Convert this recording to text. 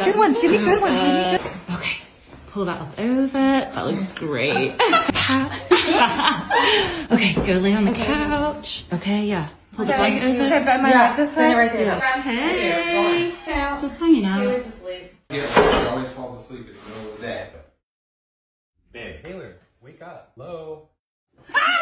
good ones. Give me good ones. Okay, pull that up over. That looks great. Okay, go lay on the couch. Okay, yeah. Pull the blanket over. Should I bend my back this way? Right there. Hey, just hanging out. He always asleep. Yeah, she always falls asleep in the middle of the day. Man, Taylor, wake up. Hello?